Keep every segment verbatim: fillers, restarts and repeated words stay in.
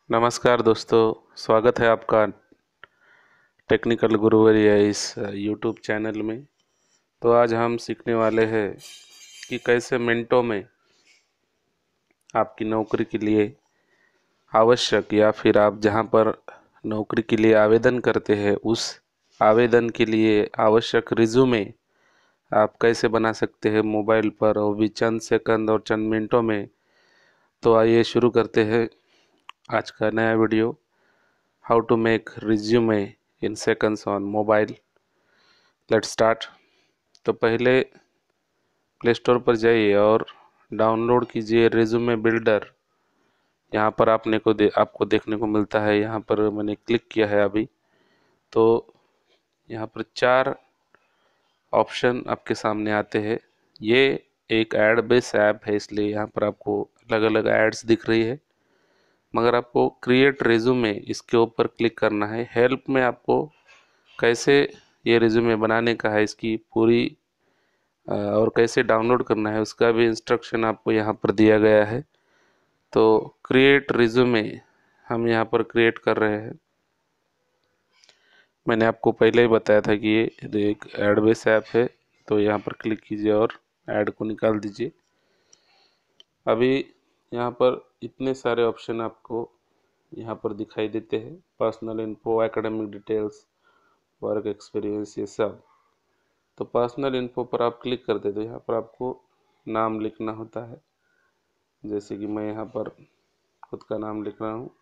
नमस्कार दोस्तों, स्वागत है आपका टेक्निकल गुरुवरी इस यूट्यूब चैनल में। तो आज हम सीखने वाले हैं कि कैसे मिनटों में आपकी नौकरी के लिए आवश्यक या फिर आप जहां पर नौकरी के लिए आवेदन करते हैं उस आवेदन के लिए आवश्यक रिज्यूमे आप कैसे बना सकते हैं मोबाइल पर, और भी चंद सेकंड और चंद मिनटों में। तो आइए शुरू करते हैं आज का नया video, how to make resume in seconds on mobile. Let's start. तो पहले प्ले स्टोर पर जाइए और डाउनलोड कीजिए रिज्यूमे बिल्डर। यहाँ पर आपने को दे आपको देखने को मिलता है, यहाँ पर मैंने क्लिक किया है अभी। तो यहाँ पर चार ऑप्शन आपके सामने आते हैं। ये एक एड बेस ऐप है, इसलिए यहाँ पर आपको अलग अलग एड्स दिख रही है, मगर आपको क्रिएट रिज्यूमे इसके ऊपर क्लिक करना है। हेल्प में आपको कैसे ये रिज्यूमे बनाने का है, इसकी पूरी अ, और कैसे डाउनलोड करना है उसका भी इंस्ट्रक्शन आपको यहाँ पर दिया गया है। तो क्रिएट रिज्यूमे हम यहाँ पर क्रिएट कर रहे हैं। मैंने आपको पहले ही बताया था कि ये एक एड बेस ऐप है, तो यहाँ पर क्लिक कीजिए और ऐड को निकाल दीजिए। अभी यहाँ पर इतने सारे ऑप्शन आपको यहाँ पर दिखाई देते हैं, personal info, academic details, work experience, ये सब। तो पर्सनल इन्फो पर आप क्लिक करते तो यहाँ पर आपको नाम लिखना होता है। जैसे कि मैं यहाँ पर खुद का नाम लिख रहा हूँ।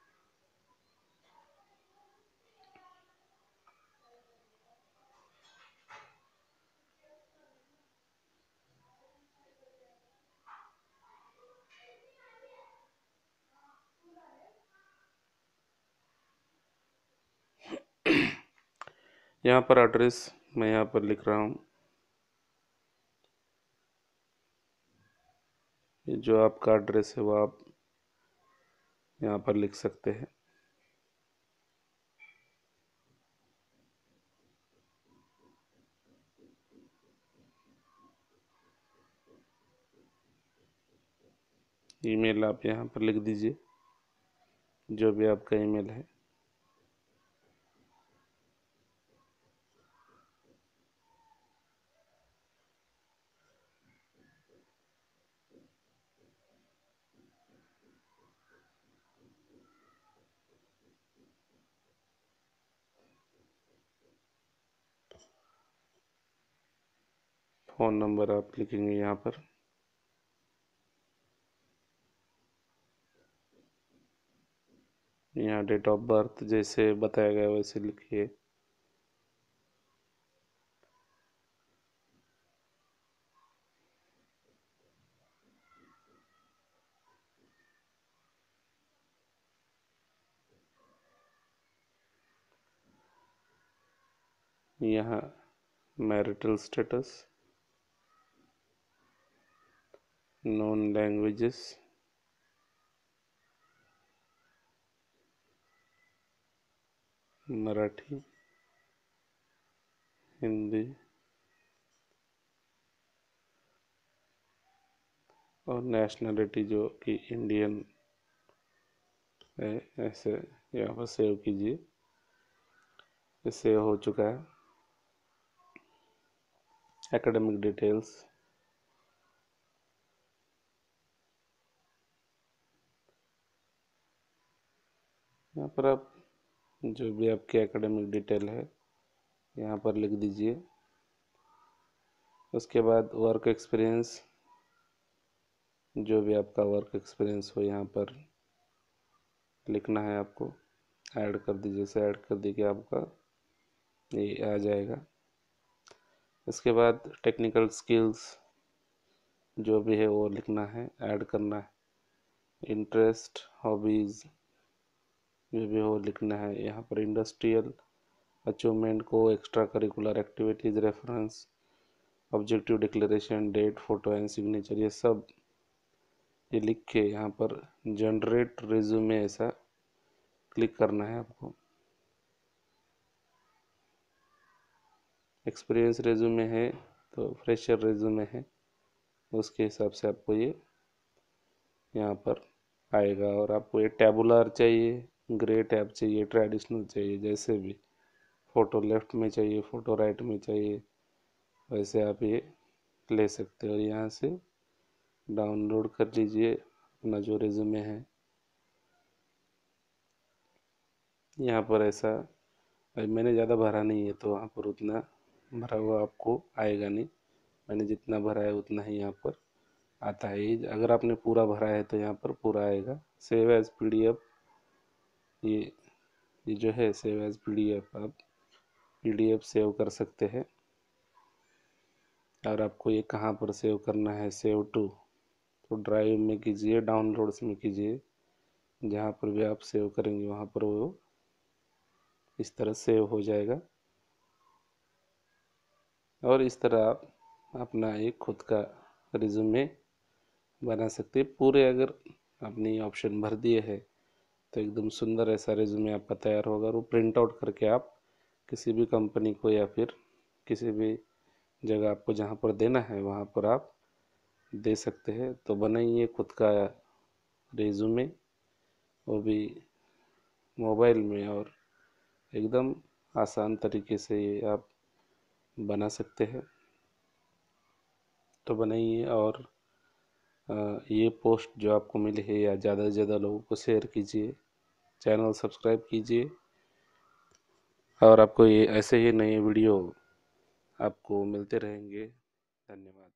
यहाँ पर एड्रेस मैं यहाँ पर लिख रहा हूँ। ये जो आपका एड्रेस है वो आप यहाँ पर लिख सकते हैं। ईमेल आप यहाँ पर लिख दीजिए, जो भी आपका ईमेल है। फ़ोन नंबर आप लिखेंगे यहाँ पर। यहाँ डेट ऑफ बर्थ जैसे बताया गया वैसे लिखिए। यहाँ marital status, known languages, Marathi, Hindi और नेशनलिटी जो कि इंडियन है, ऐसे यहाँ पर सेव कीजिए। ये सेव हो चुका है। एकेडमिक डिटेल्स, यहाँ पर आप जो भी आपकी एकेडमिक डिटेल है यहाँ पर लिख दीजिए। उसके बाद वर्क एक्सपीरियंस, जो भी आपका वर्क एक्सपीरियंस हो यहाँ पर लिखना है आपको। ऐड कर दीजिए, जैसे ऐड कर दीजिए आपका ये आ जाएगा। इसके बाद टेक्निकल स्किल्स जो भी है वो लिखना है, ऐड करना है। इंटरेस्ट, हॉबीज़ जो भी हो लिखना है यहाँ पर। इंडस्ट्रियल अचीवमेंट को, extra curricular activities, reference, objective declaration, date, photo and signature, ये सब ये लिख के यहाँ पर जनरेट रिज्यूमे ऐसा क्लिक करना है आपको। एक्सपीरियंस रिज्यूमे है तो फ्रेशर रिज्यूमे है, उसके हिसाब से आपको ये यहाँ पर आएगा। और आपको ये टैबुलर चाहिए ग्रे टैब चाहिए, ट्रेडिशनल चाहिए, जैसे भी फ़ोटो लेफ़्ट में चाहिए, फ़ोटो राइट में चाहिए, वैसे आप ये ले सकते हो। और यहाँ से डाउनलोड कर लीजिए अपना जो रिज्यूमे है। यहाँ पर ऐसा, अभी मैंने ज़्यादा भरा नहीं है तो वहाँ पर उतना भरा हुआ आपको आएगा नहीं। मैंने जितना भरा है उतना ही यहाँ पर आता है। ये अगर आपने पूरा भरा है तो यहाँ पर पूरा आएगा। सेव एज पीडीएफ, ये ये जो है सेव एज पीडीएफ, आप पीडीएफ सेव कर सकते हैं। और आपको ये कहाँ पर सेव करना है, सेव टू, तो ड्राइव में कीजिए, डाउनलोड्स में कीजिए, जहाँ पर भी आप सेव करेंगे वहाँ पर वो इस तरह सेव हो जाएगा। और इस तरह आप अपना एक खुद का रिज्यूमे बना सकते हैं। पूरे अगर आपने ये ऑप्शन भर दिए है तो एकदम सुंदर ऐसा रिज्यूमे आपका तैयार होगा। और वो प्रिंट आउट करके आप किसी भी कंपनी को या फिर किसी भी जगह आपको जहाँ पर देना है वहाँ पर आप दे सकते हैं। तो बनाइए खुद का रिज्यूमे, वो भी मोबाइल में, और एकदम आसान तरीके से ये आप बना सकते हैं। तो बनाइए और ये पोस्ट जो आपको मिली है या ज़्यादा से ज़्यादा लोगों को शेयर कीजिए, चैनल सब्सक्राइब कीजिए। और आपको ये ऐसे ही नए वीडियो आपको मिलते रहेंगे। धन्यवाद।